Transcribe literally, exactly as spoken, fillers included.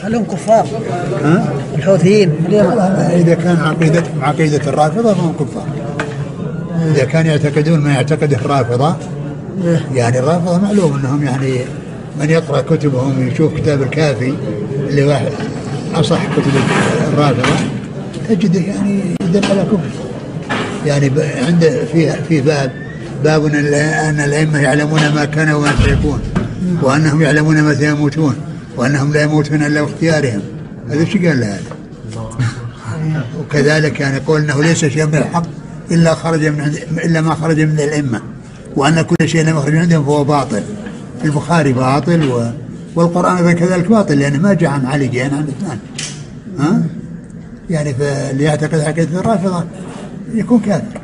هل هم كفار؟ ها؟ الحوثيين اليمن. إذا كان عقيدة عقيدة الرافضة فهم كفار. إذا كان يعتقدون ما يعتقده الرافضة، يعني الرافضة معلوم أنهم يعني من يقرأ كتبهم يشوف كتاب الكافي اللي واحد أصح كتب الرافضة تجده يعني يدل على كفر. يعني عنده في في باب باب أن الأئمة يعلمون ما كانوا وما سيكون، وأنهم يعلمون متى يموتون، وأنهم لا يموتون إلا باختيارهم. هذا شيء قال له هذا. وكذلك يعني قول أنه ليس شيء من الحق إلا خرج من عند إلا ما خرج من الأئمة، وأن كل شيء لم يخرج عندهم فهو باطل. البخاري باطل و... والقرآن كذلك باطل، لأنه ما جاء عن علي، جاء عن اثنان. ها؟ يعني فاللي يعتقد عقيدة الرافضة يكون كافر.